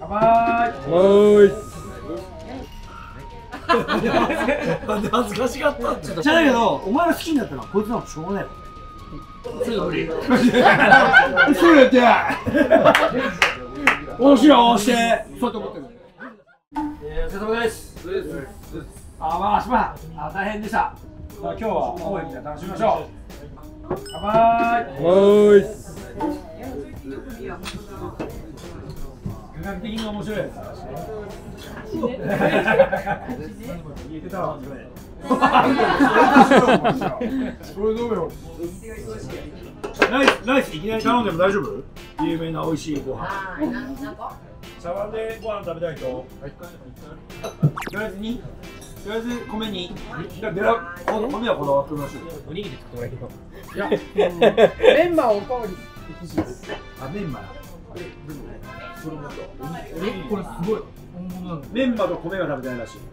乾杯。 なんで恥ずかしかったんじゃないけど、お前が好きになったのはこいつなんかしょうがないわ。すぐ無理。すぐやって。押しよ押して。そうと思ってる。お疲れ様です。まあ大変でした。今日は公園で楽しみましょう。乾杯。科学的に面白いやつだしね。言えてたわ。これどうよ。ライスいきなり頼んでも大丈夫？有名な美味しいご飯。茶碗でご飯食べたい人。とりあえず2。とりあえず米に。米はこだわってるらしい。おにぎり作ってもらえるよ。いや、メンマおかわり欲しいです。メンマ。これすごい。メンマと米が食べたいらしい。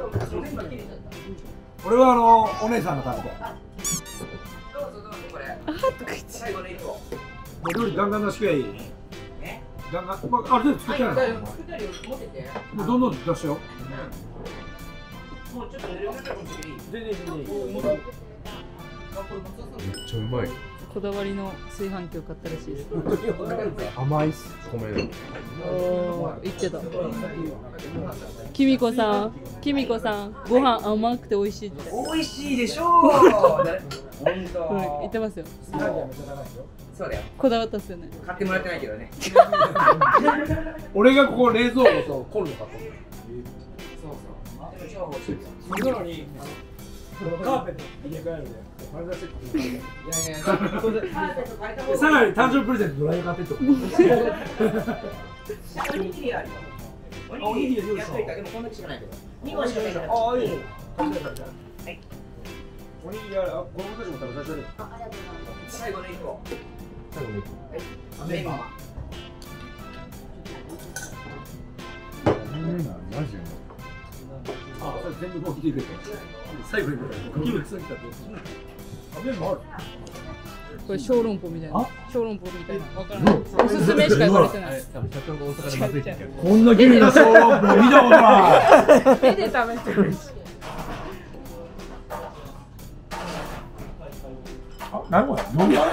俺はお姉さんが食べたい。料理ガンガン出してくれいい。ガンガン、ある程度作ってないの。どんどん出してよ。めっちゃうまい。 こだわりの炊飯器を買ったらしいです。 甘いっす、米の。 言ってた。きみこさん、ご飯甘くて美味しいって。 美味しいでしょう。 言ってますよ。 そうだよ。 こだわったっすよね。 買ってもらってないけどね。 俺がここ冷蔵庫とコンロ買った。それなのにカーペット入れ替えるで。さらに誕生日プレゼントドライヤー買ってと。 おにぎりあるよ。おにぎりやっといた。でもこんなにしかないけど。2個しかないから。 ああいい。はい。 おにぎりある。子供たちも食べさせてる。最後の1個。最後の1個。はい。メンマ。 マジ？ あ、それ全部持っていく。最後にキムチついたって。メンマある。 これ小籠包みたいな。小籠包みたいな。わからない。おすすめしか言われてない。 社長が大阪でまずいって。 こんな綺麗な小籠包見たことない。 手で食べてるし。 何これ？飲む？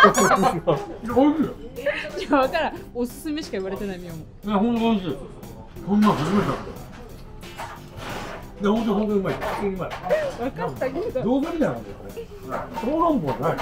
いや、わからん。おすすめしか言われてないみよも。 いや、ほんと美味しい。こんなの初めてだった。いや、ほんとうまい。普通にうまい。 分かったけど。 動画みたいなんだよ、これ。小籠包じゃない。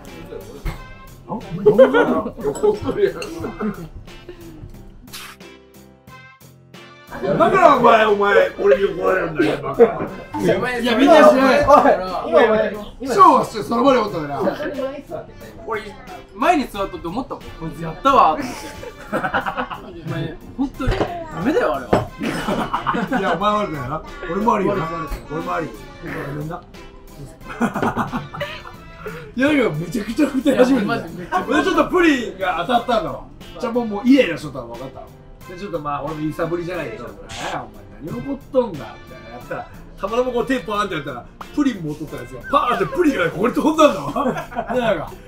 だからお前、俺に怒られるんだよ、バカ。いや、みんな知らない。今日はその場でおったから。 俺前に座っとって思ったもん。こいつやったわって。お前本当にダメだよあれは。 いや、お前悪くないな。俺も悪いよな。俺も悪いよ。ごめんな。いやいや、めちゃくちゃ歌い始めて。俺ちょっとプリンが当たったんだわ。じゃあもうイライラしとったの分かったわ。でちょっとまあ俺も揺さぶりじゃないけど、お前何怒っとんだみたいなやったら、たまたまこうテンポあんってやったらプリン持っとったやつがパーンってプリンがここに飛んだんだわ。でなんか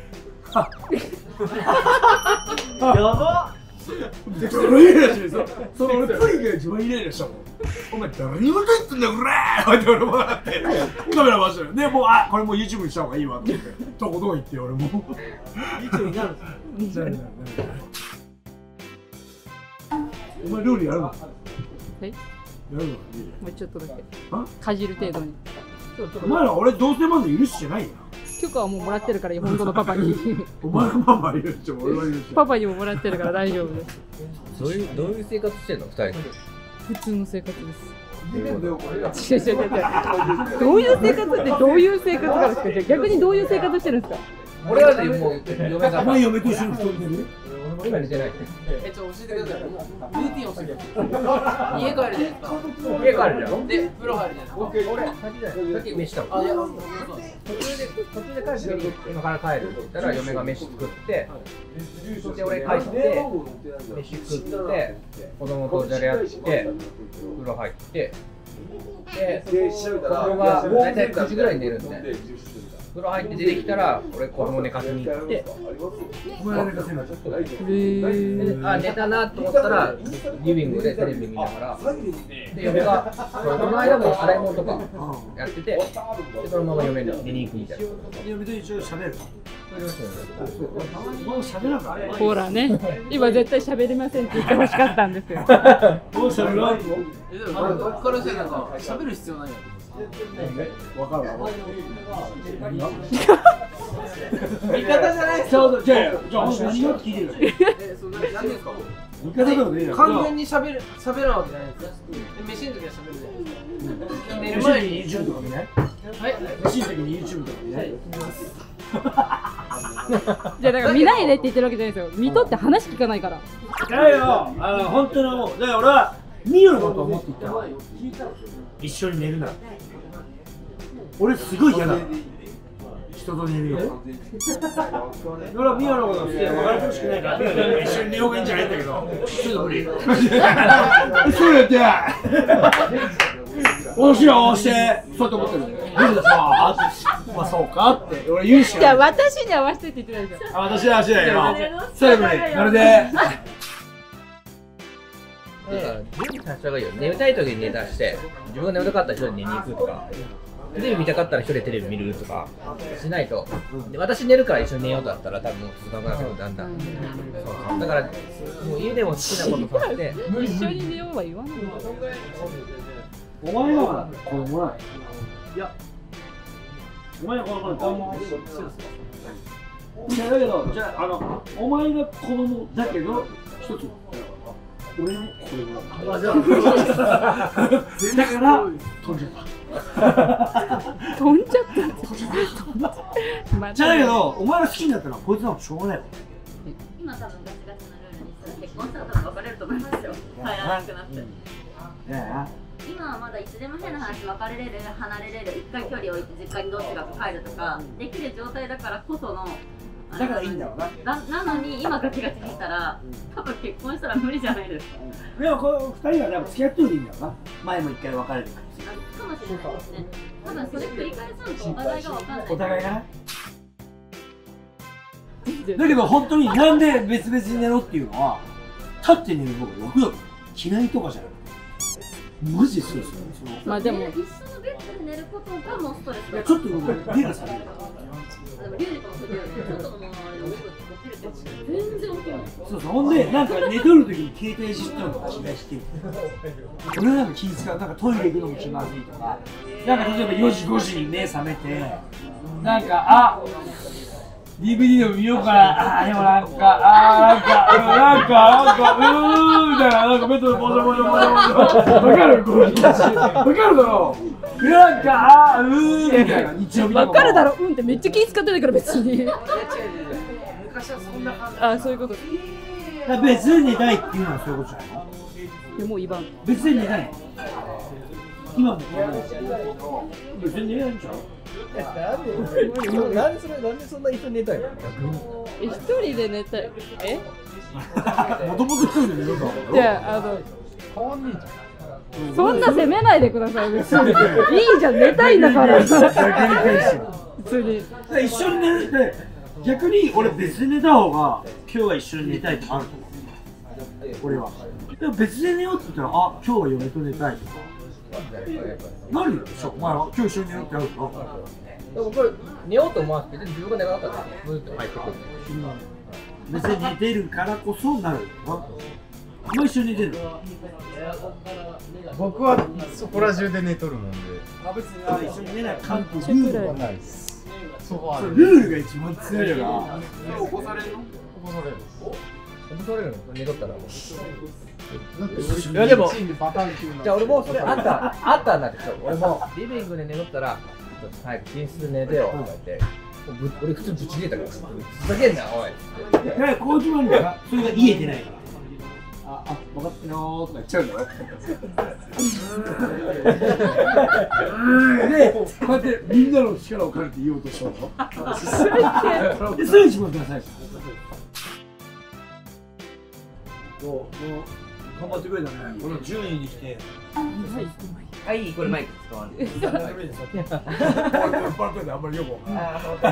やばっ。そのイライラしてる。その俺プリンが一番イライラしたもん。お前誰に向かってんだよこれーって俺も笑ってカメラ回してる。でもうこれもう YouTube にした方がいいわと思ってどこどこ行って俺も YouTube になる。お前料理やるの？ はい。 やるの？ もうちょっとだけ。かじる程度に。 お前ら俺同棲まで許しじゃないよ。 許可はもうもらってるから、本当のパパに。 お前のママいるし、俺は許し。 パパにももらってるから大丈夫です。 どういう生活してんの2人で？ 普通の生活です。違う。どういう生活ってどういう生活がですか？逆にどういう生活してるんですか？ 俺はね、もう嫁が。 お前嫁と一緒に布団寝る？ 今寝てない。 教えてください。ルーティンを教えてください。家帰るじゃないですか。 家帰るじゃん。 で、風呂入るじゃないですか。 俺、先飯食べる。途中で帰って今から帰るって言ったら嫁が飯作って、で俺帰って飯作って子供とじゃれやって風呂入って。で、子供が大体9時ぐらいに寝るんで、9 風呂入って出てきたら俺子供寝かせに行ってお前寝かせるのあ寝たなと思ったらリビングでテレビ見ながらで嫁がその間も洗い物とかやっててでそのまま嫁に寝に行くみたいな。 嫁と一緒に喋るもう喋らんかほらね、今絶対喋りませんって言ってほしかったんですよ。 もう喋らんのでも僕からしたらなんか喋る必要ないやろ。 わかるわ味方じゃないですじゃあ何が聞いてる何ですか？ 味方だよね完全に喋らんわけじゃないですよ。飯の時は喋るじゃないですか。寝る前に YouTube とか見ない？ はい。 飯の時に YouTube とか見ない？ じゃあだから見ないでって言ってるわけじゃないですよ。見とって話聞かないから。 だよ、本当のもう、だから俺はミオのことを思っていたの。一緒に寝るな。俺すごい嫌だ。人と寝るよ。俺はミオのこと好きで別れてほしくないから、一緒に寝ようがいいんじゃないんだけど、ちょっと無理。そうやって。私らをしてそうやって思ってる。無理ださ。まあそうかって俺言うしかない。 じゃあ私に合わせてって言ってないですよ。 私は足だよ。そう無理。それで。 準備させた方がいいよ。眠たい時に寝出して自分が眠たかったら一人で寝に行くとかテレビ見たかったら一人でテレビ見るとかしないとで私寝るから一緒に寝ようとだったら多分もう続かなくなるだんだんだからもう家でも好きなことさせて一緒に寝ようは言わない。 お前は子供ない。いや、お前は子供ない。いやだけど、じゃあお前が子供だけど一つ俺の子供だ。だから飛んじゃった。 飛んじゃった。 じゃあだけどお前が好きになったらこいつはしょうがないよ。 今多分ガチガチなルールにする結婚したら多分別れると思いますよ。帰らなくなって。今はまだいつでも変な話別れれる離れれる一回距離を置いて実家にどっちが帰るとかできる状態だからこそのだからいいんだろうな。 なのに今ガチガチにしたら多分結婚したら無理じゃないですか。 でもこの2人はでも付き合っておいていいんだろうな。前も一回別れてかもしれないですね。多分それ繰り返さんとお互いが分かんない。 お互いがね。だけど本当になんで別々に寝ろっていうのは立って寝る方が楽だから嫌いとかじゃなくてマジでそうですよ。 まあでも一緒のベッドで寝ることがもうストレスだ。 ちょっと手がされる。 でもリュウジともそういうちょっとのものあれで起きるって全然起きない。 そうそう。ほんでなんか寝とる時に携帯いじってるのが気がして俺なんか気使う。なんかトイレ行くのも気まずいとかなんか例えば4時5時に目覚めてなんかDVD でも見ようかな。でもなんかみたいな、なんかベッドでボソボソボソボソ。わかるこの気持ち。わかるだろう。なんかみたいな日曜日とかも。 わかるだろってめっちゃ気使ってないから別に。 昔はそんな感じ。 あ、そういうこと。 別に寝たいっていうのはそういうことじゃないの？ でもう言わん。 別に寝たい。今も別に寝ないんじゃん。 なんでそんな一緒に寝たいの？ 一人で寝たい。 もともと一人で寝るんだ。 じゃあそんな責めないでください別に。いいじゃん寝たいんだから。普通に。 一緒に寝るって逆に俺別で寝た方が今日は一緒に寝たいってあると思う。俺は。でも別で寝ようって言ったら今日は嫁と寝たいとか。なるよ。お前は今日一緒に寝ようってあるから。 でもこれ寝ようと思わせて自分が寝なかったらずっと入ってくる。 別に寝てるからこそなるよ。お前一緒に寝てるの？ 僕はそこら中で寝とるもんで。 別に一緒に寝ない関係ルールはないです。 そこはルールが一番強いよな。 起こされるの？ 起こされる。 起こされるの？寝とったら。 いやでもパターン級の。 じゃあ俺もそれあったんだけど俺もリビングで寝とったら早く寝室で寝てよとか言って俺普通ぶち切れたからふざけんなおいってこういうのがそれが言えてないから分かってよーとか言っちゃうんだよでこうやってみんなの力を借りて言おうとしようとそれ一番ダサいどう頑張ってくれたね。この10位に来て。 はい、これマイク使わんで。 酔っ払っててあんまりよくわかんない。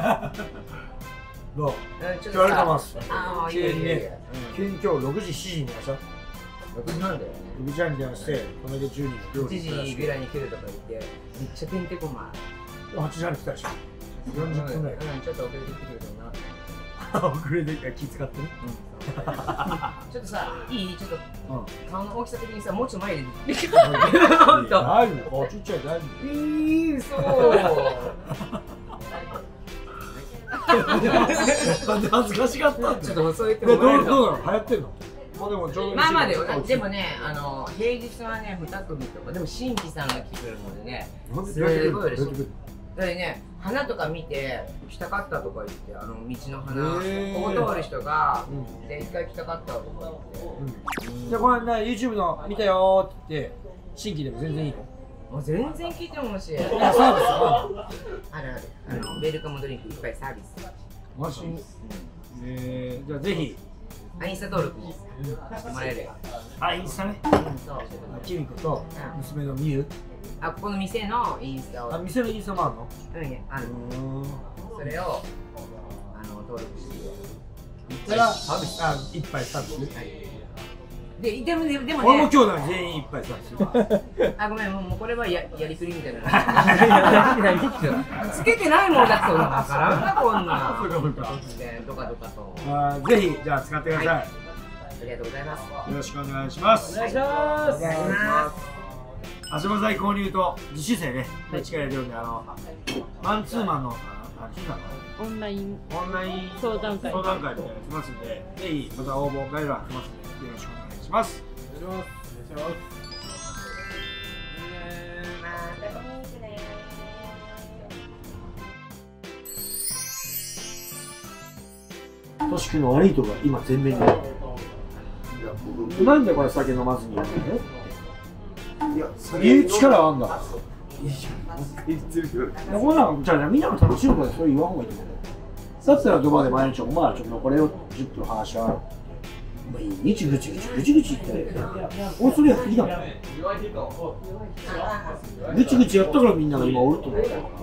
どう？ ちょっ言われてます。 ああ、い急に急に今日6時、7時に朝、 6時半だよね。 6時半に電話して、この間10時に 1時ぐらいに来るとか言って、めっちゃてんてこまい。 8時半に来たでしょ。40分ぐらい。 ちょっと遅れてきてくれたな。 遅れてきた気使ってね。 ちょっとさ、いい？ちょっと顔の大きさ的にさ、もうちょっと前で。 ほんと。大丈夫。ちっちゃい大丈夫。 そう。 なんで恥ずかしかったんだちょっとそう言ってどうなもらえると。 の？流行ってんの？まあでもちょうどまあまあでもね、平日はね、2組とか、でも新規さんが来てくれるのでね、すごい嬉しい。だってね、花とか見て、来たかったとか言って、道の花、ここ通る人が、で、一回来たかったとか言って。 じゃあこの間 YouTube の見たよーって言って、新規でも全然いいの？ もう全然聞いても欲しい。 サービスはあるある。ウェルカムドリンクいっぱいサービス。 マジ？じゃあぜひ。 インスタ登録してもらえるよ。 あ、インスタね。 そう。 キミコと娘のミユ。 ここの店のインスタを。 店のインスタもあるの？ ある。それを登録していっぱいサービス。 でもね、 俺も兄弟全員いっぱいサービス。 ごめん、もうこれはやりくりみたいな。つけてないもんだってわからんな、こんな。 そうかそうか。 どかどかと。 ぜひじゃあ使ってください。 ありがとうございます。 よろしくお願いします。 お願いします。 足場材購入と実習生ね、力入れるんで、マンツーマンのオンラインオンライン相談会みたいなやってますんで、ぜひまた応募概要欄貼ってますので、よろしくお願いします。 お願いします。 としくんの悪いところが今全面にある。なんでこれ酒飲まずにやるの？いや、言う力あんだ。こんなんじゃあみんなが楽しむからそれ言わんほうがいいと思う。だったらドバで毎日お前らちょっとこれを10分話し合う。毎日ぐちぐち言って俺それやってきたもん。ぐちぐちやったからみんなが今おると思う。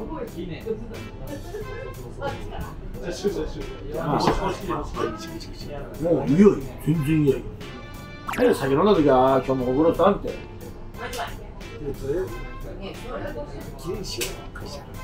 もういいよ、全然いいよ。酒飲んだ時は今日もご苦労さんって。